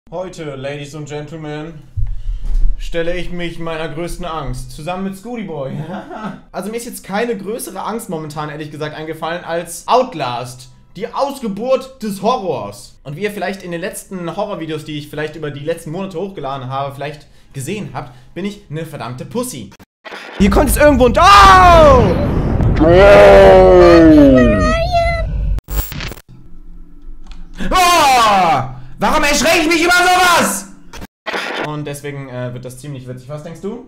Heute, Ladies und Gentlemen, stelle ich mich meiner größten Angst, zusammen mit Scooty Boy. Also mir ist jetzt keine größere Angst momentan, ehrlich gesagt, eingefallen als Outlast. Die Ausgeburt des Horrors. Und wie ihr vielleicht in den letzten Horrorvideos, die ich vielleicht über die letzten Monate hochgeladen habe, vielleicht gesehen habt, bin ich eine verdammte Pussy. Hier kommt jetzt irgendwo ein... Oh! Oh! Warum erschrecke ich mich über sowas? Und deswegen wird das ziemlich witzig. Was denkst du?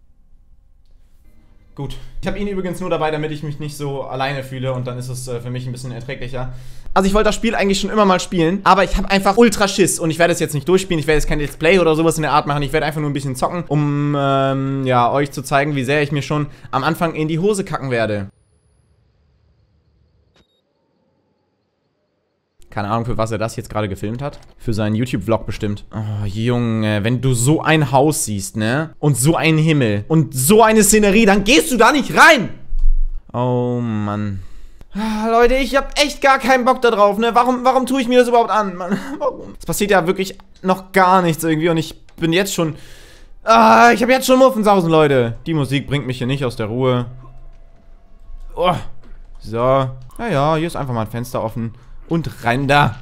Gut. Ich habe ihn übrigens nur dabei, damit ich mich nicht so alleine fühle und dann ist es für mich ein bisschen erträglicher. Also ich wollte das Spiel eigentlich schon immer mal spielen, aber ich habe einfach ultra Schiss und ich werde es jetzt nicht durchspielen, ich werde jetzt kein Let's Play oder sowas in der Art machen, ich werde einfach nur ein bisschen zocken, um ja, euch zu zeigen, wie sehr ich mir schon am Anfang in die Hose kacken werde. Keine Ahnung, für was er das jetzt gerade gefilmt hat. Für seinen YouTube-Vlog bestimmt. Oh, Junge, wenn du so ein Haus siehst, ne? Und so einen Himmel. Und so eine Szenerie, dann gehst du da nicht rein! Oh, Mann. Ah, Leute, ich hab echt gar keinen Bock da drauf, ne? Warum tue ich mir das überhaupt an, Mann? Warum? Es passiert ja wirklich noch gar nichts irgendwie und ich bin jetzt schon... Ah, ich habe jetzt schon Muffensausen, Leute. Die Musik bringt mich hier nicht aus der Ruhe. Oh. So. Ja, hier ist einfach mal ein Fenster offen. Und rein da.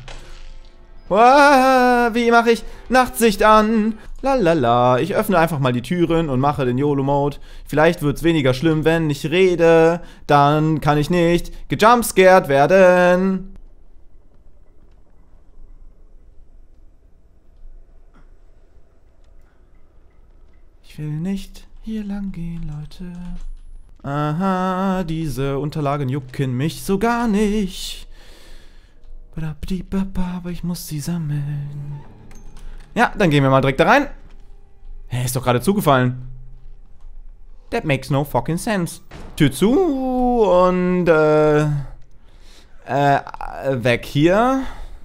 Wie mache ich Nachtsicht an? Lalala. Ich öffne einfach mal die Türen und mache den YOLO-Mode. Vielleicht wird es weniger schlimm, wenn ich rede. Dann kann ich nicht gejumpscared werden. Ich will nicht hier lang gehen, Leute. Aha, diese Unterlagen jucken mich so gar nicht. Aber ich muss sie sammeln. Ja, dann gehen wir mal direkt da rein. Hä, ist doch gerade zugefallen. That makes no fucking sense. Tür zu und weg hier.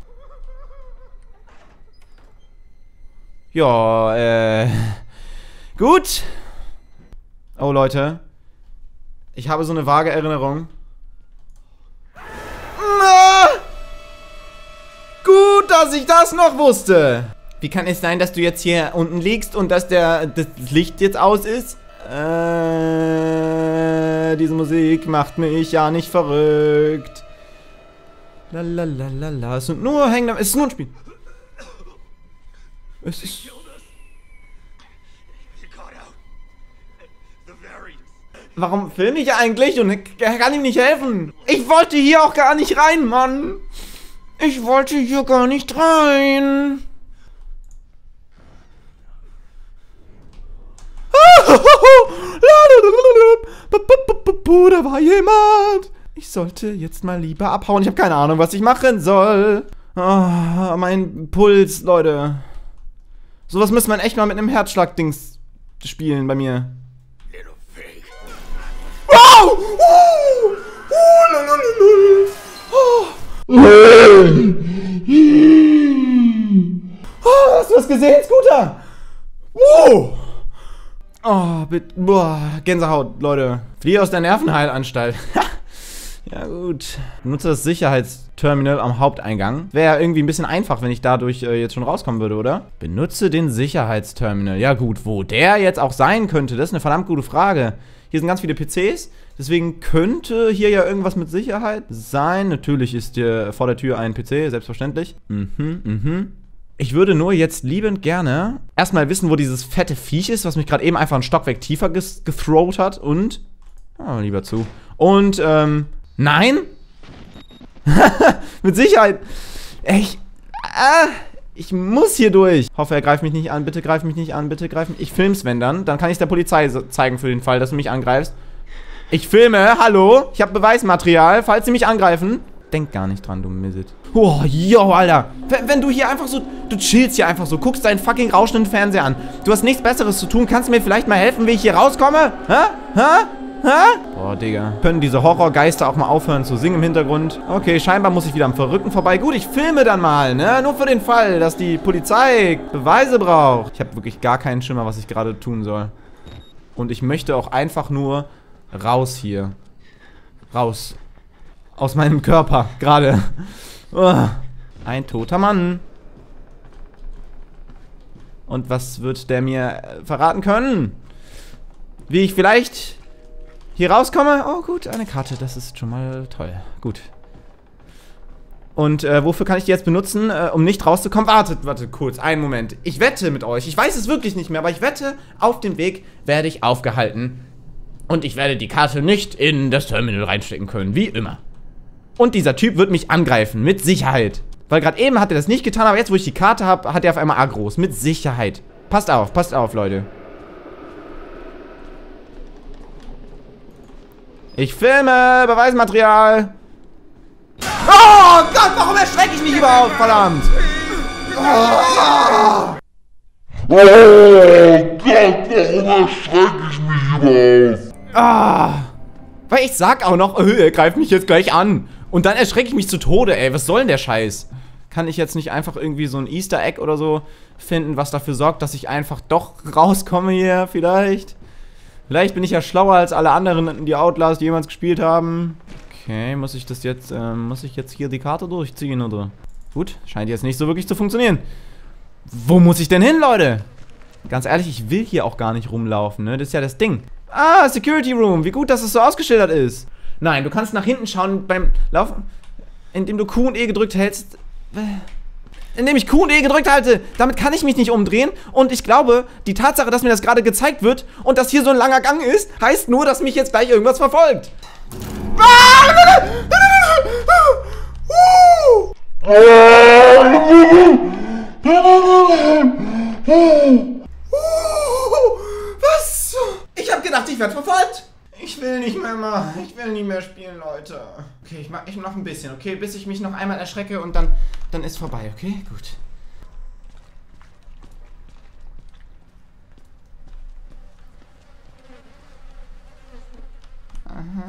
Ja, gut. Oh, Leute. Ich habe so eine vage Erinnerung. Gut, dass ich das noch wusste. Wie kann es sein, dass du jetzt hier unten liegst und dass das Licht jetzt aus ist? Diese Musik macht mich ja nicht verrückt. Lalalala. Es sind nur Hängende. Es ist nur ein Spiel. Es ist... Warum filme ich eigentlich und kann ihm nicht helfen? Ich wollte hier auch gar nicht rein, Mann. Ich wollte hier gar nicht rein. Da war jemand. Ich sollte jetzt mal lieber abhauen. Ich habe keine Ahnung, was ich machen soll. Oh, mein Puls, Leute. Sowas müsste man echt mal mit einem Herzschlag-Dings spielen bei mir. Wow! Oh, hast du das gesehen, Scooter? Wow! Oh, bitte. Boah, Gänsehaut, Leute. Fliehe aus der Nervenheilanstalt. Ja, gut. Benutze das Sicherheitsterminal am Haupteingang. Wäre ja irgendwie ein bisschen einfach, wenn ich dadurch jetzt schon rauskommen würde, oder? Benutze den Sicherheitsterminal. Ja, gut. Wo der jetzt auch sein könnte, das ist eine verdammt gute Frage. Hier sind ganz viele PCs. Deswegen könnte hier ja irgendwas mit Sicherheit sein. Natürlich ist hier vor der Tür ein PC, selbstverständlich. Ich würde nur jetzt liebend gerne erstmal wissen, wo dieses fette Viech ist, was mich gerade eben einfach ein Stockwerk tiefer gethrowt hat. Und... Oh, lieber zu. Und, nein? Mit Sicherheit. Ich muss hier durch. Hoffe, er greift mich nicht an. Bitte greif mich nicht an. Bitte greif mich. Ich film's, wenn dann. Dann kann ich es der Polizei zeigen für den Fall, dass du mich angreifst. Ich filme, hallo, ich habe Beweismaterial, falls sie mich angreifen. Denk gar nicht dran, du Misset. Oh, yo, Alter. Wenn du hier einfach so, du chillst hier einfach so, guckst deinen fucking rauschenden Fernseher an. Du hast nichts Besseres zu tun, kannst du mir vielleicht mal helfen, wie ich hier rauskomme? Boah, Digga. Können diese Horrorgeister auch mal aufhören zu singen im Hintergrund? Okay, scheinbar muss ich wieder am Verrückten vorbei. Gut, ich filme dann mal, ne? Nur für den Fall, dass die Polizei Beweise braucht. Ich habe wirklich gar keinen Schimmer, was ich gerade tun soll. Und ich möchte auch einfach nur raus hier. Raus. Aus meinem Körper, gerade. Ein toter Mann. Und was wird der mir verraten können? Wie ich vielleicht hier rauskomme? Oh gut, eine Karte, das ist schon mal toll. Gut. Und wofür kann ich die jetzt benutzen, um nicht rauszukommen? Warte kurz, einen Moment. Ich wette mit euch, ich weiß es wirklich nicht mehr, aber ich wette, auf dem Weg werde ich aufgehalten. Und ich werde die Karte nicht in das Terminal reinstecken können, wie immer. Und dieser Typ wird mich angreifen, mit Sicherheit. Weil gerade eben hat er das nicht getan, aber jetzt, wo ich die Karte habe, hat er auf einmal Agros. Mit Sicherheit. Passt auf, Leute. Ich filme, Beweismaterial. Oh Gott, warum erschrecke ich mich überhaupt, verdammt? Oh Gott, warum erschrecke ich mich überhaupt? Weil ich sag auch noch, er greift mich jetzt gleich an. Und dann erschrecke ich mich zu Tode, ey. Was soll denn der Scheiß? Kann ich jetzt nicht einfach irgendwie so ein Easter Egg oder so finden, was dafür sorgt, dass ich einfach doch rauskomme hier, vielleicht? Vielleicht bin ich ja schlauer als alle anderen, die Outlast jemals gespielt haben. Okay, muss ich jetzt hier die Karte durchziehen, oder? Gut, scheint jetzt nicht so wirklich zu funktionieren. Wo muss ich denn hin, Leute? Ganz ehrlich, ich will hier auch gar nicht rumlaufen, ne? Das ist ja das Ding. Ah, Security Room. Wie gut, dass es so ausgeschildert ist. Nein, du kannst nach hinten schauen beim Laufen, indem du Q und E gedrückt hältst. Indem ich Q und E gedrückt halte. Damit kann ich mich nicht umdrehen. Und ich glaube, die Tatsache, dass mir das gerade gezeigt wird und dass hier so ein langer Gang ist, heißt nur, dass mich jetzt gleich irgendwas verfolgt. Was? Ich hab gedacht, ich werde verfolgt. Ich will nicht mehr Ich will nicht mehr spielen, Leute. Okay, ich mach noch ein bisschen, okay? Bis ich mich noch einmal erschrecke und dann ist vorbei, okay? Gut. Aha.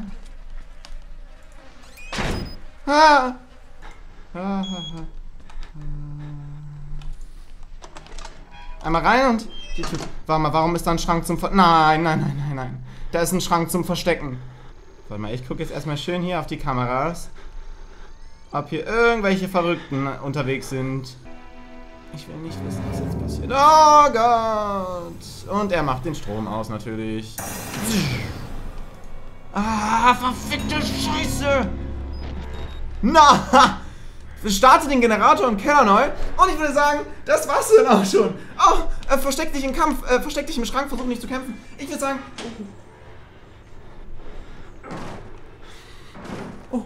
Einmal rein und die Tür. Warte mal, warum ist da ein Schrank zum Nein. Da ist ein Schrank zum Verstecken. Warte mal, ich gucke jetzt erstmal schön hier auf die Kameras. Ob hier irgendwelche Verrückten unterwegs sind. Ich will nicht wissen, was jetzt passiert. Oh Gott! Und er macht den Strom aus, natürlich. Ah, verfickte Scheiße! Na! Starte den Generator im Keller neu. Und ich würde sagen, das war's dann auch schon. Oh, versteck dich im Kampf. Versteck dich im Schrank, versuch nicht zu kämpfen. Ich würde sagen... Oh.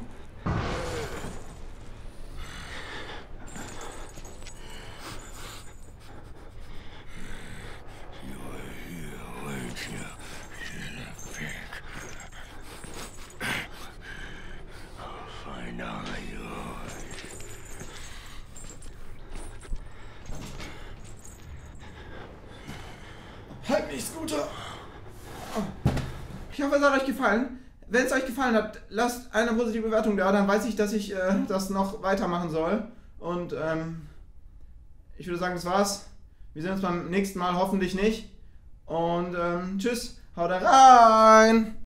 Halt mich, Scooter! Ich hoffe, es hat euch gefallen. Wenn es euch gefallen hat, lasst eine positive Bewertung da, dann weiß ich, dass ich das noch weitermachen soll. Und ich würde sagen, das war's. Wir sehen uns beim nächsten Mal hoffentlich nicht. Und tschüss, haut rein!